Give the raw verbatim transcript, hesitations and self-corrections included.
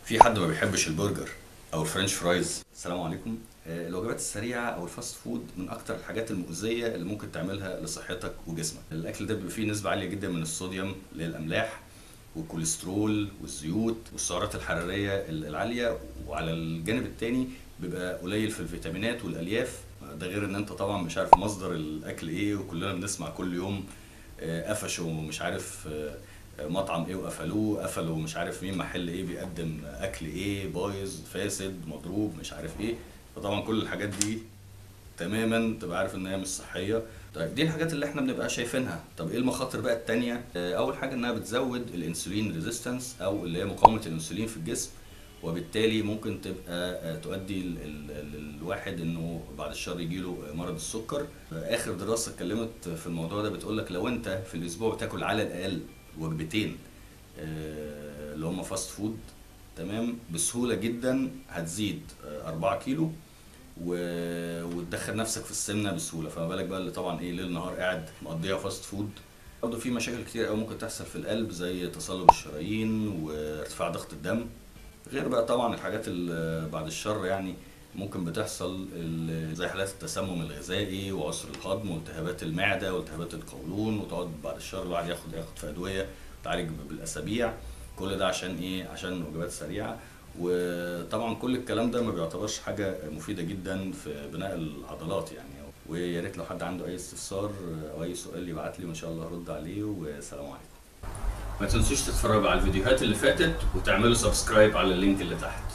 في حد ما بيحبش البرجر او الفرنش فرايز؟ السلام عليكم. آه، الوجبات السريعه او الفاست فود من اكتر الحاجات المؤذيه اللي ممكن تعملها لصحتك وجسمك. الاكل ده بيبقى فيه نسبه عاليه جدا من الصوديوم اللي هي الاملاح والكوليسترول والزيوت والسعرات الحراريه العاليه، وعلى الجانب التاني بيبقى قليل في الفيتامينات والالياف. ده غير ان انت طبعا مش عارف مصدر الاكل ايه، وكلنا بنسمع كل يوم آه، قفشوا مش عارف آه، مطعم ايه وقفلوه، قفلوا مش عارف مين محل ايه بيقدم اكل ايه بايظ فاسد مضروب مش عارف ايه. فطبعا كل الحاجات دي تماما تبقى عارف ان هي مش صحيه. طيب دي الحاجات اللي احنا بنبقى شايفينها. طب ايه المخاطر بقى التانية؟ آه، اول حاجه انها بتزود الانسولين ريزيستنس او اللي هي مقاومه الانسولين في الجسم، وبالتالي ممكن تبقى آه، تؤدي ال- ال- الواحد انه بعد الشر يجيله مرض السكر. آه، اخر دراسه اتكلمت في الموضوع ده بتقول لك لو انت في الاسبوع بتاكل على الاقل وجبتين آه، اللي هم فاست فود، تمام، بسهوله جدا هتزيد آه، أربعة كيلو و- وتدخل نفسك في السمنه بسهوله. فما بالك بقى اللي طبعا ايه ليل نهار قاعد مقضيها فاست فود. برضه في مشاكل كتير قوي ممكن تحصل في القلب زي تصلب الشرايين وارتفاع ضغط الدم. غير بقى طبعا الحاجات اللي بعد الشر يعني ممكن بتحصل ال- زي حالات التسمم الغذائي وعسر الهضم والتهابات المعده والتهابات القولون، وتقعد بعد الشر الواحد ياخد ياخد في ادويه تعالج بالاسابيع. كل ده عشان ايه؟ عشان وجبات سريعه. وطبعا كل الكلام ده ما بيعتبرش حاجه مفيده جدا في بناء العضلات يعني. ويا ريت لو حد عنده اي استفسار او اي سؤال يبعت لي وان شاء الله هرد عليه. والسلام عليكم. ما تنسوش تتفرجوا على الفيديوهات اللي فاتت وتعملوا سبسكرايب على اللينك اللي تحت.